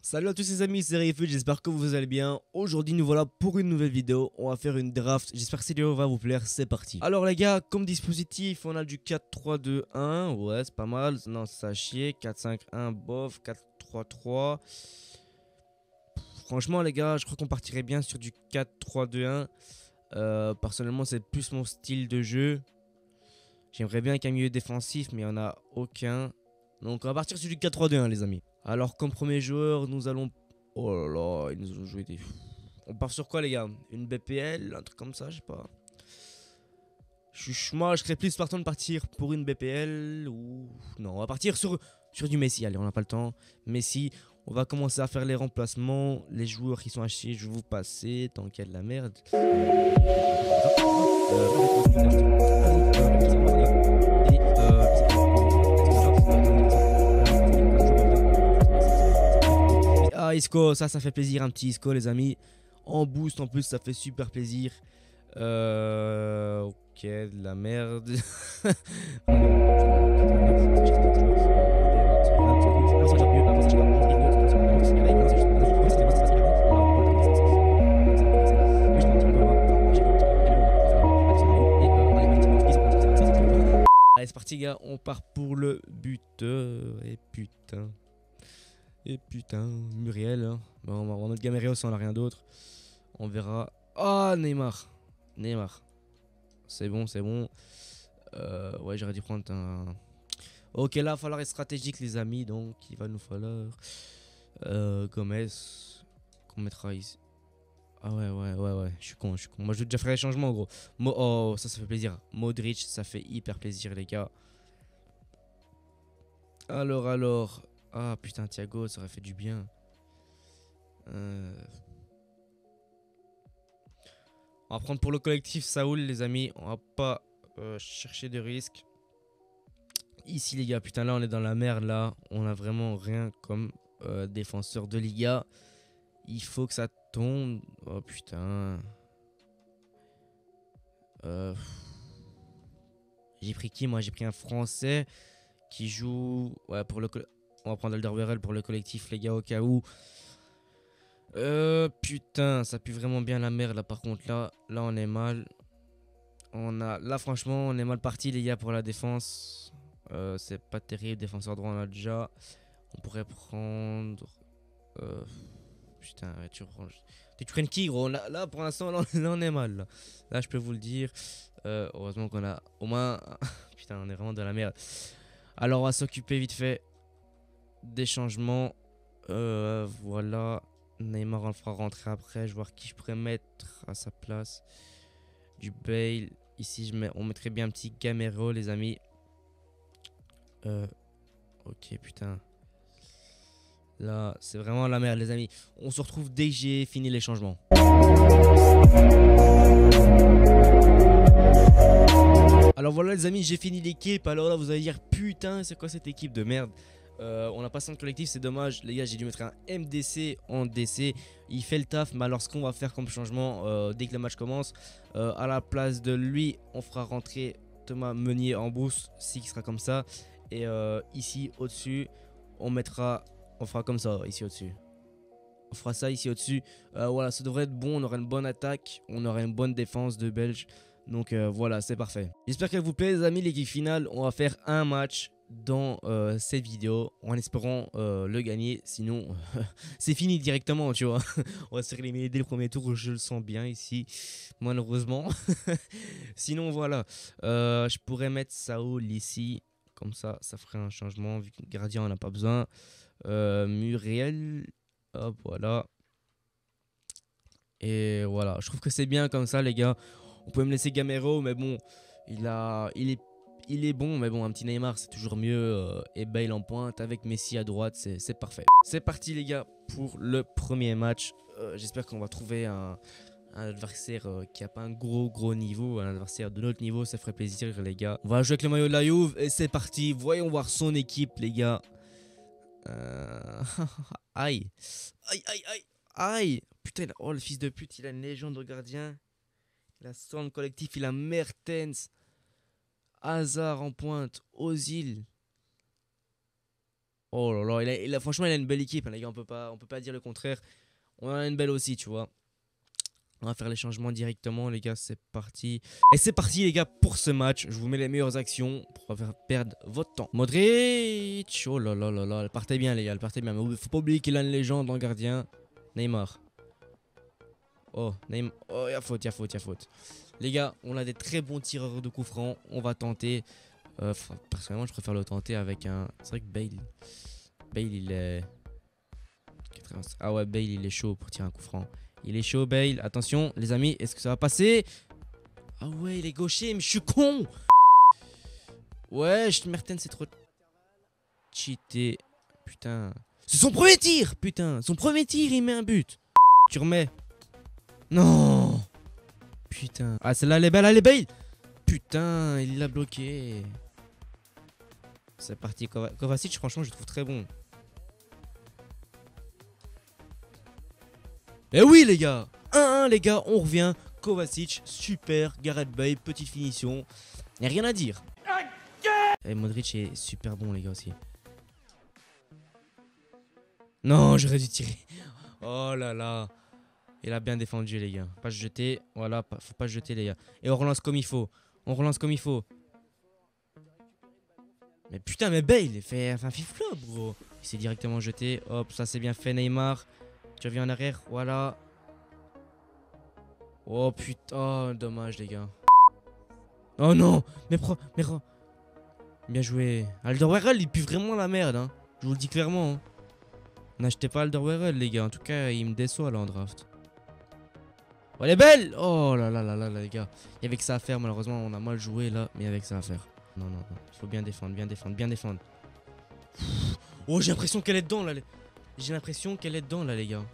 Salut à tous les amis, c'est Rayfut, j'espère que vous allez bien. Aujourd'hui nous voilà pour une nouvelle vidéo, on va faire une draft, j'espère que cette vidéo va vous plaire, c'est parti. Alors les gars, comme dispositif, on a du 4-3-2-1, ouais c'est pas mal, non ça a chier, 4-5-1, bof, 4-3-3. Franchement les gars, je crois qu'on partirait bien sur du 4-3-2-1. Personnellement c'est plus mon style de jeu. J'aimerais bien qu'un milieu défensif, mais il n'y en a aucun. Donc on va partir sur du 4-3-2-1 les amis. Alors comme premier joueur, nous allons... Oh là là, ils nous ont joué des... On part sur quoi les gars? Une BPL, un truc comme ça, je sais pas. Moi je serais plus partant de partir pour une BPL ou... Non, on va partir sur du Messi, allez on n'a pas le temps. Messi, on va commencer à faire les remplacements. Les joueurs qui sont hachés, je vais vous passer tant qu'il y a de la merde. Ah Isco, ça fait plaisir, un petit Isco les amis. En boost en plus ça fait super plaisir. Ok, de la merde. Allez c'est parti gars, on part pour le buteur. Et putain, Muriel. Hein. Bon, on va en mode Gamero si on n'a rien d'autre. On verra. Ah, Neymar. Neymar. C'est bon, c'est bon. Ouais, j'aurais dû prendre un... Ok, là, il va falloir être stratégique, les amis. Donc, il va nous falloir... Gomez. Qu'on mettra ici. Ah ouais. Je suis con. Moi, je vais déjà faire les changements, gros. Oh, ça fait plaisir. Modric, ça fait hyper plaisir, les gars. Alors... Ah putain, Thiago, ça aurait fait du bien. On va prendre pour le collectif Saoul, les amis. On va pas chercher de risques. Ici, les gars, putain, là, on est dans la merde, là. On a vraiment rien comme défenseur de Liga. Il faut que ça tombe. Oh putain. J'ai pris qui, moi? J'ai pris un Français qui joue... Ouais, pour le... On va prendre Alderweireld pour le collectif, les gars, au cas où. Putain, ça pue vraiment bien la merde là. Par contre, là on est mal. Là, franchement, on est mal parti, les gars, pour la défense. C'est pas terrible. Défenseur droit, on a déjà. On pourrait prendre. Putain, ouais, tu prennes qui, gros? Là, pour l'instant, là, on est mal. Là, je peux vous le dire. Heureusement qu'on a au moins. Putain, on est vraiment dans la merde. Alors, on va s'occuper vite fait des changements. Voilà. Neymar on le fera rentrer après. Je vais voir qui je pourrais mettre à sa place. Du Bale. Ici on mettrait bien un petit Gamero les amis. Ok putain. Là c'est vraiment la merde les amis. On se retrouve dès que j'ai fini les changements. Alors voilà les amis, j'ai fini l'équipe. Alors là vous allez dire putain c'est quoi cette équipe de merde. On a pas 5 collectif, c'est dommage. Les gars, j'ai dû mettre un MDC en DC. Il fait le taf, mais alors ce qu'on va faire comme changement dès que le match commence, à la place de lui, on fera rentrer Thomas Meunier en boost, si qui sera comme ça. Et ici au-dessus, on fera comme ça, ici au-dessus. On fera ça ici au-dessus. Voilà, ça devrait être bon. On aura une bonne attaque, on aura une bonne défense de Belge. Donc voilà, c'est parfait. J'espère qu'elle vous plaît, les amis. L'équipe finale, on va faire un match dans cette vidéo en espérant le gagner. Sinon, c'est fini directement, tu vois. On va se faire éliminer dès le premier tour. Je le sens bien ici, malheureusement. Sinon, voilà. Je pourrais mettre Saoul ici. Comme ça ferait un changement. Vu que gardien, on n'a pas besoin. Muriel. Hop, voilà. Et voilà, je trouve que c'est bien comme ça les gars. On peut me laisser Gamero mais bon, il est bon mais bon un petit Neymar c'est toujours mieux et Bale en pointe avec Messi à droite c'est parfait. C'est parti les gars pour le premier match. J'espère qu'on va trouver un adversaire qui a pas un gros niveau, un adversaire de notre niveau, ça ferait plaisir les gars. On va jouer avec le maillot de la Juve et c'est parti. Voyons voir son équipe les gars. Aïe. Aïe. Putain, oh le fils de pute, il a une légende de gardien. Il a son collectif, il a Mertens. Hazard en pointe, Ozil. Oh là là, franchement, il a une belle équipe, hein, les gars. On peut pas dire le contraire. On en a une belle aussi, tu vois. On va faire les changements directement, les gars. C'est parti. Et c'est parti, les gars, pour ce match. Je vous mets les meilleures actions pour pas faire perdre votre temps. Modric. Oh là là là là. Elle partait bien, les gars. Elle partait bien. Mais faut pas oublier qu'il a une légende en gardien. Neymar. Oh, Neymar. Oh, il y a faute, il y a faute, il y a faute. Les gars, on a des très bons tireurs de coups francs. On va tenter. Personnellement, je préfère le tenter avec un. C'est vrai que Bale. Bale, il est. Ah ouais, Bale, il est chaud pour tirer un coup franc. Il est chaud, Bale. Attention, les amis, est-ce que ça va passer? Ah ouais, il est gaucher, mais je suis con. Ouais, Mertens, c'est trop cheaté. Putain. C'est son premier tir, putain. Son premier tir, il met un but. Tu remets. Non. Putain. Ah, celle-là, elle est belle, elle est belle. Putain, il l'a bloqué. C'est parti. Kovacic, franchement, je le trouve très bon. Eh oui, les gars. 1-1, les gars, on revient. Kovacic, super. Gareth Bale, petite finition. Y a rien à dire. Et Modric est super bon, les gars, aussi. Non, j'aurais dû tirer. Oh là là. Il a bien défendu, les gars. Pas se jeter. Voilà, faut pas se jeter, les gars. Et on relance comme il faut. On relance comme il faut. Mais putain, mais Bale, il fait un fiflop, gros. Il s'est directement jeté. Hop, ça c'est bien fait, Neymar. Tu reviens en arrière, voilà. Oh putain, dommage, les gars. Oh non, mais bien joué. Alderweireld, il pue vraiment la merde, hein. Je vous le dis clairement. Hein. N'achetez pas Alderweireld, les gars. En tout cas, il me déçoit là en draft. Oh, elle est belle! Oh là là là là, les gars. Il y avait que ça à faire, malheureusement, on a mal joué là, mais il y avait que ça à faire. Non, non, non. Il faut bien défendre, bien défendre, bien défendre. Oh, j'ai l'impression qu'elle est dedans là. J'ai l'impression qu'elle est dedans là, les gars.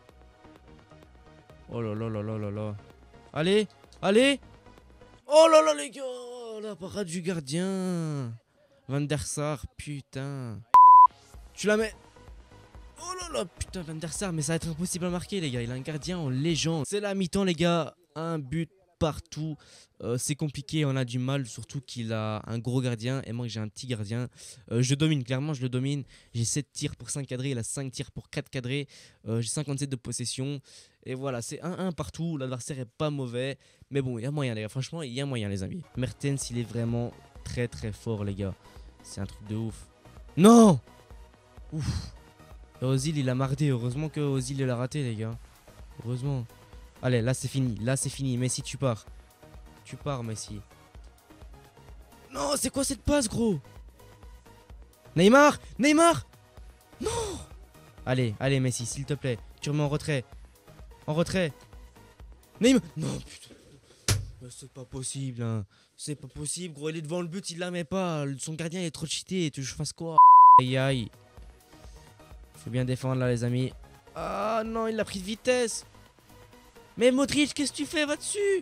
Oh là là là là là là. Allez, allez. Oh là là, les gars. La parade du gardien. Van der Sar, putain. Tu la mets. Oh là là, putain, Van der Sar, mais ça va être impossible à marquer, les gars. Il a un gardien en légende. C'est la mi-temps, les gars. Un but partout. C'est compliqué, on a du mal, surtout qu'il a un gros gardien et moi j'ai un petit gardien. Je domine, clairement je le domine. J'ai 7 tirs pour 5 cadrés, il a 5 tirs pour 4 cadrés. J'ai 57 de possession. Et voilà, c'est 1-1 partout. L'adversaire est pas mauvais. Mais bon, il y a moyen, les gars. Franchement, il y a moyen, les amis. Mertens, il est vraiment très très fort, les gars. C'est un truc de ouf. Non. Ouf. Ozil, il a mardé. Heureusement que Ozil, il a raté, les gars. Heureusement. Allez, là c'est fini. Là c'est fini. Messi, tu pars. Tu pars, Messi. Non, c'est quoi cette passe, gros? Neymar. Neymar. Non. Allez, allez, Messi, s'il te plaît. Tu remets en retrait. En retrait. Neymar. Non, putain. C'est pas possible, hein. C'est pas possible, gros. Il est devant le but, il la met pas. Son gardien il est trop cheaté. Tu veux que je fasse quoi? Aïe, aïe. Faut bien défendre, là, les amis. Ah non, il a pris de vitesse. Mais Modric, qu'est-ce que tu fais? Va dessus.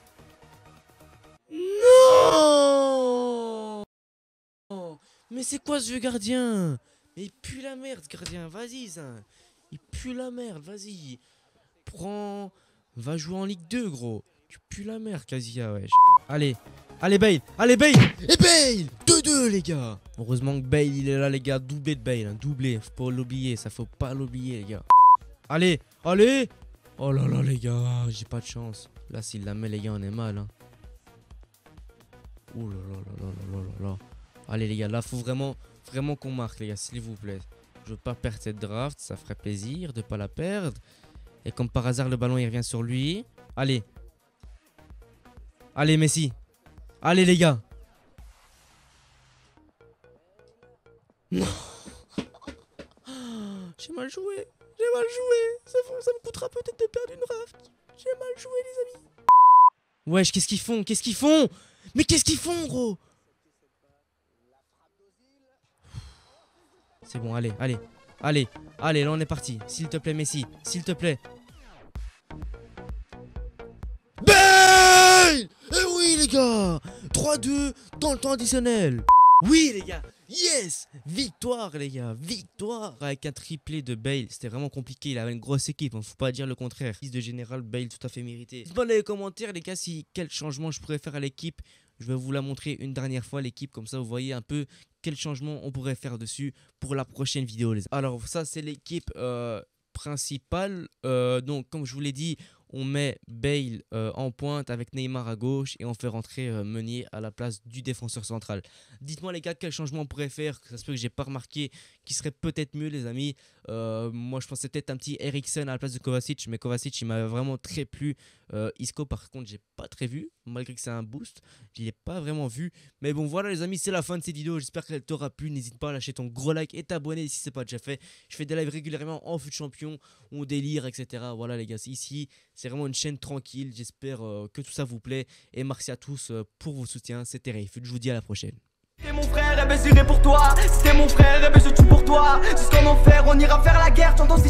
Non. Mais c'est quoi ce vieux gardien? Mais il pue la merde, gardien. Vas-y, ça. Il pue la merde, vas-y. Prends. Va jouer en Ligue 2, gros. Tu pues la merde, Casia, wesh. Allez. Allez, Bale. Allez, Bale. Et Bale. 2-2, les gars. Heureusement que Bale, il est là, les gars. Doublé de Bale. Hein. Doublé. Faut pas l'oublier. Ça, faut pas l'oublier, les gars. Allez. Allez. Oh là là, les gars. J'ai pas de chance. Là, s'il la met, les gars, on est mal. Hein. Oh là là là là là là là. Allez, les gars. Là, faut vraiment qu'on marque, les gars. S'il vous plaît. Je veux pas perdre cette draft. Ça ferait plaisir de pas la perdre. Et comme par hasard, le ballon, il revient sur lui. Allez. Allez, Messi. Allez, les gars. Non. J'ai mal joué. J'ai mal joué. Ça me coûtera peut-être de perdre une draft. J'ai mal joué, les amis. Wesh, qu'est-ce qu'ils font? Qu'est-ce qu'ils font? Mais qu'est-ce qu'ils font, gros? C'est bon, allez, allez. Allez, allez, là on est parti. S'il te plaît, Messi. S'il te plaît. Bale! Eh oui, les gars! 3-2 dans le temps additionnel. Oui, les gars. Yes! Victoire, les gars. Victoire avec un triplé de Bale. C'était vraiment compliqué. Il avait une grosse équipe. Hein. Faut pas dire le contraire. Fils de général, Bale tout à fait mérité. Dites-moi dans les commentaires, les gars, quel changement je pourrais faire à l'équipe. Je vais vous la montrer une dernière fois l'équipe, comme ça vous voyez un peu quel changement on pourrait faire dessus pour la prochaine vidéo. Alors ça c'est l'équipe principale. Donc comme je vous l'ai dit, on met Bale en pointe avec Neymar à gauche et on fait rentrer Meunier à la place du défenseur central. Dites-moi les gars, quel changement on pourrait faire, que ça se peut que j'ai pas remarqué, qui serait peut-être mieux les amis. Moi je pensais peut-être un petit Eriksen à la place de Kovacic, mais Kovacic il m'a vraiment très plu. Isco par contre j'ai pas très vu, malgré que c'est un boost, je l'ai pas vraiment vu. Mais bon voilà les amis, c'est la fin de cette vidéo, j'espère qu'elle t'aura plu. N'hésite pas à lâcher ton gros like et t'abonner si c'est pas déjà fait. Je fais des lives régulièrement en FUT Champion, on délire etc. Voilà les gars, ici c'est vraiment une chaîne tranquille, j'espère que tout ça vous plaît. Et merci à tous pour vos soutiens, c'était Rayfut, je vous dis à la prochaine. T'es mon frère, et ben j'irai pour toi. Si t'es mon frère, et ben je tue pour toi. Jusqu'en enfer, on ira faire la guerre. T'entends